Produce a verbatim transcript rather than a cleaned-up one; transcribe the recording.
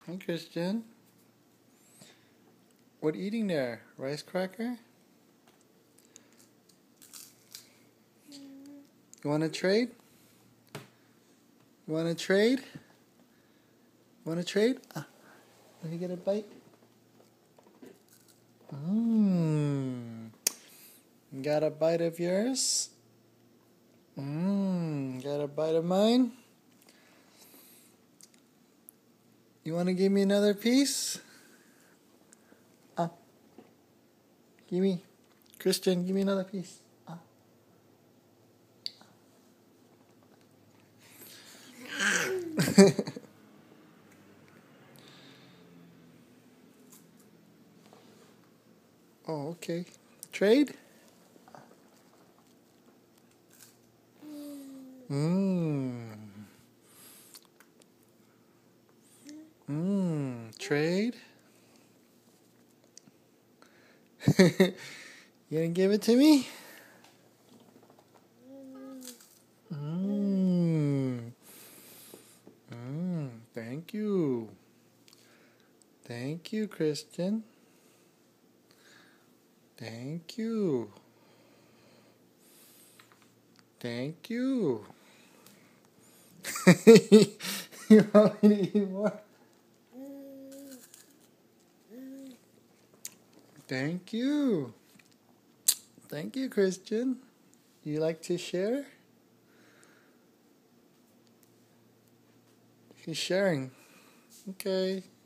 Hi, Christian. What eating there? Rice cracker? You want to trade? You want to trade? Want to trade? Ah, let me get a bite. Mmm. Got a bite of yours? Mmm. Got a bite of mine? You want to give me another piece? Ah. Give me. Christian, give me another piece. Ah. Oh, okay. Trade? Mmm. Mmm. Trade? You gonna give it to me? Mmm. Mmm. Thank you. Thank you, Christian. Thank you. Thank you. You want me to eat more? Thank you. Thank you, Christian. You like to share? He's sharing. Okay.